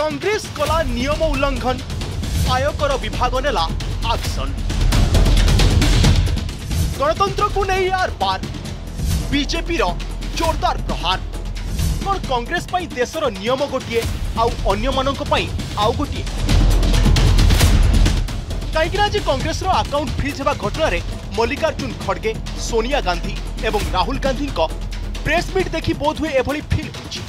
कांग्रेस कला नियम उल्लंघन आयकर विभाग नेला एक्शन गणतंत्र को नहीं आर पार बीजेपी रो जोरदार प्रहार कौन कांग्रेस पाई देशर नियम गोटे आउ अन्य मानक पाई आउ गोटे कहीं आज कांग्रेस रो अकाउंट फ्रीज होगा घटना रे मल्लिकार्जुन खड़गे सोनिया गांधी एवं राहुल गांधी प्रेस मीट देखी बोध हुए एभली फिल होछि।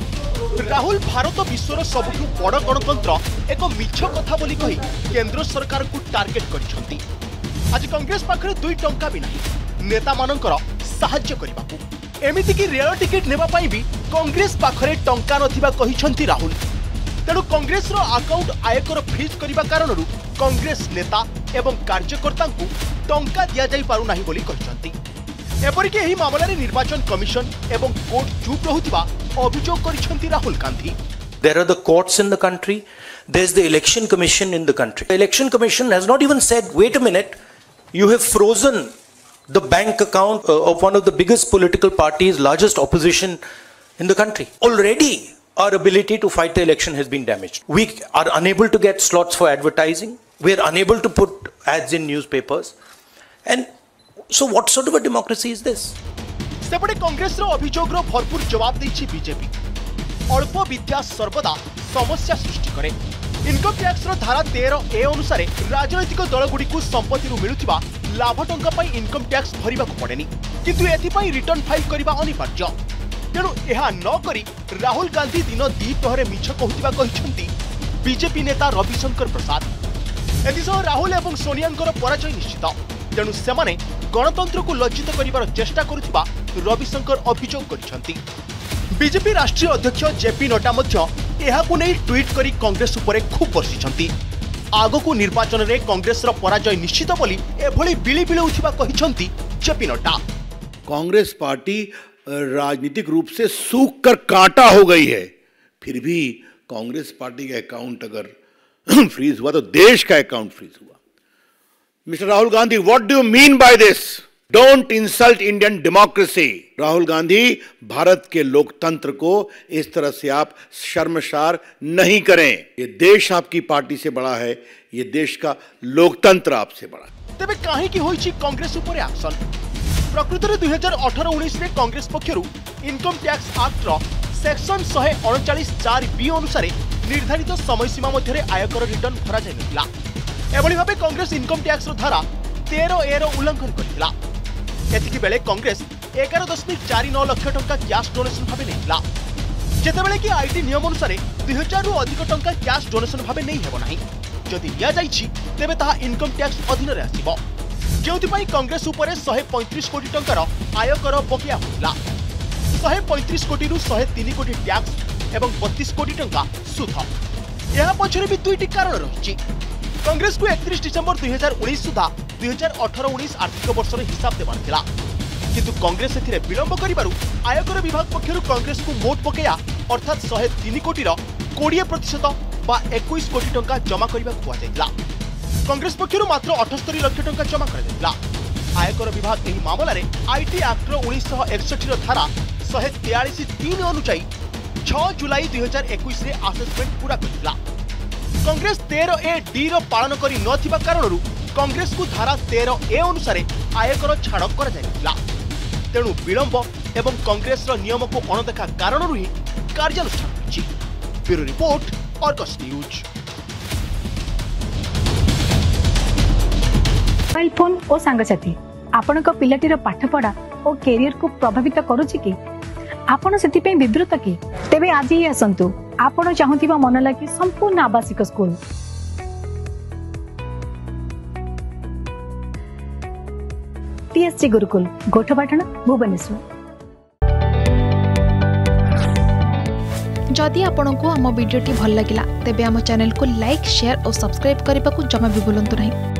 राहुल भारत विश्वर सबुठु बड़ गणतंत्र एक मिछ कथा बोली कही केंद्र सरकार को टार्गेट करिसंती। आज कांग्रेस पाखरे 2 टंका भी नहीं नेता मानकर साहाय्य करबाकू एमिति कि रेल टिकेट नेबा पाई भी कांग्रेस पाखरे टंका नथिबा कहिसंती राहुल। तेणु कांग्रेस रो अकाउंट आयकर फ्रीज करबा कारणरू कांग्रेस नेता एवं कार्यकर्ता को टंका दिया जाई पारु नाही बोली कहिसंती। एपरिक एही मामला रे निर्वाचन कमिशन एवं कोर्ट चुप रहुतिबा अभियोग करिसंती Rahul Gandhi. There are the courts in the country. There's the election commission in the country. The election commission has not even said, wait a minute, you have frozen the bank account of one of the biggest political parties, largest opposition in the country. Already our ability to fight the election has been damaged. We are unable to get slots for advertising. We are unable to put ads in newspapers. And so what sort of a democracy is this? सेपटे कांग्रेस रो अभियोग रो भरपूर जवाब देछि BJP. अल्प विद्या सर्वदा समस्या सृष्टि करे। Income tax रो धारा 13A अनुसार राजनैतिक दलगुडी को संपत्ति रु मिलुथिबा लाभ टंका पई इनकम टैक्स भरिबा को पड़ेनी किंतु एथि पई रिटर्न फाइल करबा अनिवार्य। तेणु एहा न करी राहुल गांधी दिन द्विप्रहरे मिछ कहउथिबा कहिसंती बीजेपी नेता रविशंकर प्रसाद। एदिसह राहुल एवं सोनियांकर पराजय निश्चित। तेणु सेमाने गणतंत्र को लज्जित करिबार चेष्टा करुथिबा रविशंकर अभियोग करिसंती। बीजेपी राष्ट्रीय अध्यक्ष जेपी नड्डा मध्य एहाकु नै ट्वीट करी कांग्रेस उपरे खूब बर्षिसंती। आगकु निर्वाचन रे कांग्रेस रो पराजय निश्चित बोली एभली बिली बिलौथिबा कहिसंती जेपी नड्डा। कांग्रेस पार्टी राजनीतिक रूप से सूख कर कांटा हो गई है, फिर भी कांग्रेस पार्टी का अकाउंट अगर फ्रीज हुआ तो देश का अकाउंट फ्रीज हुआ। Mister Rahul Gandhi, what do you mean by this? Don't insult Indian democracy. Rahul Gandhi, Bharat के लोकतंत्र को इस तरह से आप शर्मसार नहीं करें। ये देश आपकी पार्टी से बड़ा है, ये देश का लोकतंत्र आपसे बड़ा है। तेबे काहे की होईची कांग्रेस उपरे एक्शन? प्रकृत में 2018-19 रे कांग्रेस पक्षरु इनकम टैक्स एक्ट रो सेक्शन 139(4)B अनुसार निर्धारित समय सीमा मध्य आयकर रिटर्न भरा जाय नथिला। एभली भाबे कांग्रेस इनकम टैक्स रो धारा 13A रो उल्लंघन करथिला। एतिकी बेले कांग्रेस 11.49 लाख टंका कैश डोनेशन भाबे नैथिला। जेतेबेले कि आईटी नियम अनुसार 2000 रु अधिक टंका कैश डोनेशन भाबे नै हेबो नाही। जदि लिया जाइछि तेबे ताहा इनकम टैक्स अधीन रे आसीबो। जेउतिपाई कांग्रेस उपरे 135 कोटी टंकार आयकर बकिया होइला। 135 कोटी रु 103 कोटी टैक्स एवं 32 कोटी टंका सुध। यह पछरे भी दुईटी कारण रहिछि। कांग्रेस को 31 डिसेंबर 2019 सुधा 2018-19 आर्थिक वर्ष हिसाब देवार थिला किंतु कांग्रेस एथिरे विलंब करिबारु आयकर विभाग पक्षरु कांग्रेस को मोट बकेया अर्थात 103 कोटी रो 20% बा 21 कोटी टंका जमा करबा कुआ जायतिला। कांग्रेस पक्षरु मात्र 78 लाख टंका जमा कर जायतिला। आयकर विभाग एही मामला रे आईटी एक्ट रो 1961 रो धारा 143(3) अनुसार 6 जुलाई 2021 रे असेसमेंट पूरा करथिला। कांग्रेस 13A(D) रो पालन करी नथिबा कारणरू कांग्रेस को धारा 13A अनुसार आयकर छाड़ कर जायतिला। तेणु विलंब एवं कांग्रेस रो नियम को अणदेखा कारणरू ही कार्यानुष्ठान होछि। Bureau report, Argus news. Mobile phone और सांगसाथी आपण पिलाटीर पाठपढ़ा और कैरियर को प्रभावित करुछि कि आपण सेति पे विब्रत कि तेबे आज ही आसंतु आपण चाहुथिबा मन लागी संपूर्ण आवासिक स्कूल TSC गुरुकुल गोठपाटण भुवनेश्वर। जदि आपंक आम भिडी भल लगा तेब आम चैनल को लाइक, शेयर और सब्सक्राइब करने को जमा भी भूलु नहीं।